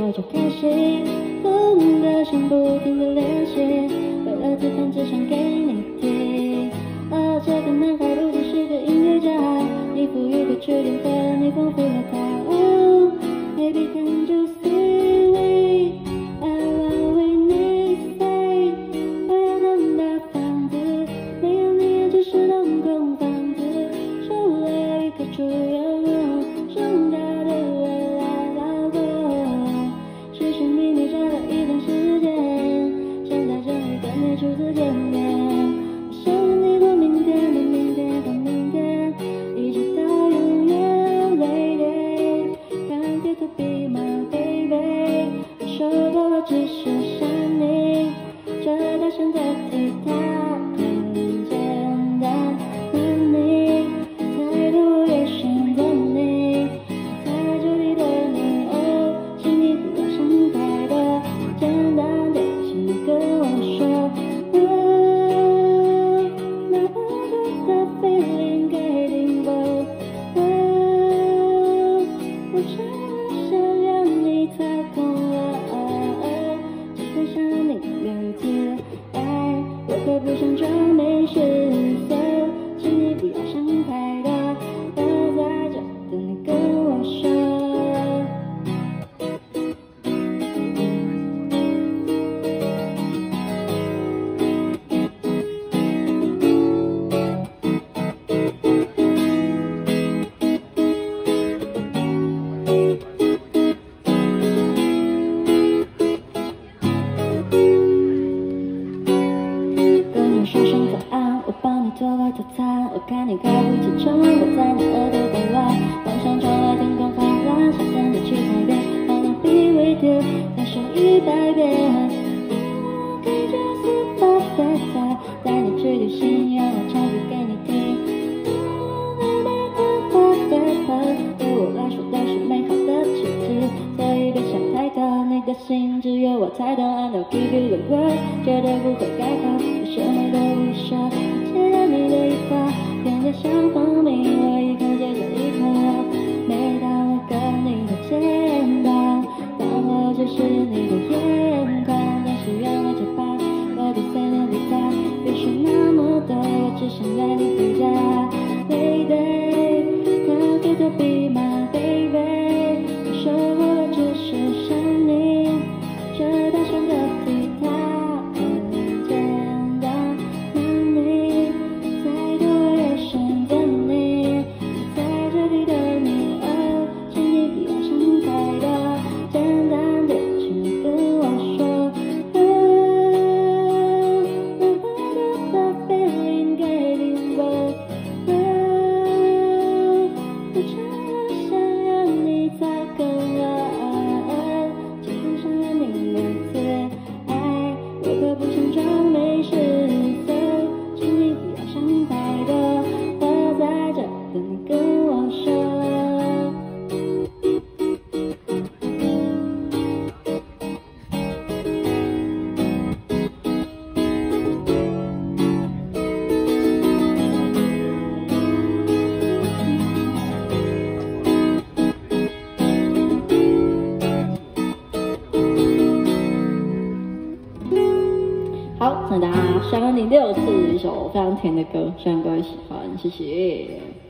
候就开心，痛的心不停的练习，为了这份只想给你听。而这个男孩不仅是个音乐家，你赋予歌曲灵魂，你丰富了他。Oh, baby, can't you see me? I love when you say， 我要栋大房子，没有你也只是栋空房子，少了一棵树有我，盛大的未来老过。寻寻觅觅找了一段时间，现在终于跟你初次见面。我想你到明天，到明天，到明天，一直到永远 ，Lady。Can't get to be my baby， 我受够了只是想你，这大声的对他很简单。问你，态度也选择你，在这里的你，哦，请你不要想太多，简单点，请你跟我说。哪怕觉得 feeling getting bold， 我只想让你操控我，只分享你每次爱，我可不想装没事色，请你不要想太多，我在这等你跟我说。跟你说声早安，我帮你做了早餐，我看你快步启程，我在你耳朵捣乱，晚上传来天空泛蓝，想跟你去海边 I wanna be with you， 再说100遍。可以就是把飞法，带你去旅行，让我唱歌给你听。对我来说都是美好的奇迹，所以别想太多，你的心只有我才懂。I don't give you the word， 绝对不会改口，我什么都不说，接着你的一话，甜得像蜂蜜，我一口接着一口。每当我跟你的肩膀，当我只是你的眼眶，总是让我结巴，我的思念离开，别说那么多，我只想带你回家 ，Baby。Can't get to be my baby， 我受够了只是想你，这大声的对他很简单。问你，再多也选择你，在这里的你，哦，请你不要想太多，简单点，请你跟我说。The feeling getting bold，我只想让你操控我，只想让你每次爱，我可不想装没事色，请你不要想太多，我在这等你跟我说。好，送大家香港第6次一首非常甜的歌，希望各位喜欢，谢谢。